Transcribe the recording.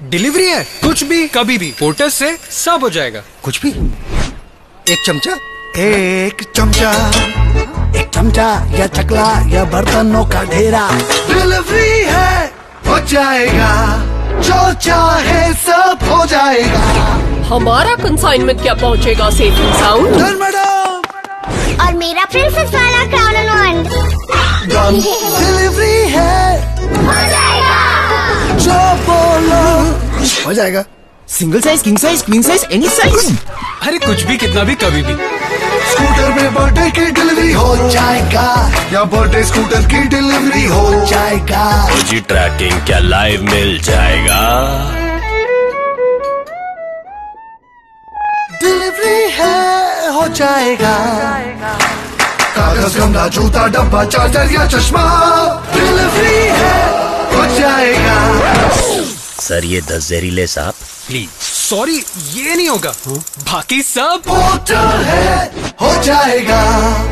Delivery है, कुछ भी कभी भी पोर्टस से सब हो जाएगा। कुछ भी। एक चमचा, एक चमचा, एक चमचा या चकला या बर्तनों का ढेरा, डिलीवरी है, हो जाएगा, जो चाहे सब हो जाएगा। हमारा कंसाइनमेंट क्या पहुंचेगा सेफ एंड साउंड? और मेरा प्रिंसेस वाला क्राउन एंड वॉन्ड डिलीवरी है, हो जाएगा, जो बोलो हो जाएगा। Single size, king size, queen size, any size. अरे कुछ भी, कितना भी, कभी भी। स्कूटर में बर्थडे की डिलीवरी हो जाएगा, या बर्थडे स्कूटर की डिलीवरी हो जाएगा। जी ट्रैकिंग क्या लाइव मिल जाएगा? डिलीवरी है, हो जाएगा। कागज, गमला, जूता, डब्बा, चार्जर या चश्मा, डिलीवरी है, हो जाएगा। सर ये 10 जहरीले सांप प्लीज। सॉरी, ये नहीं होगा। बाकी सब पोर्टल है, हो जाएगा।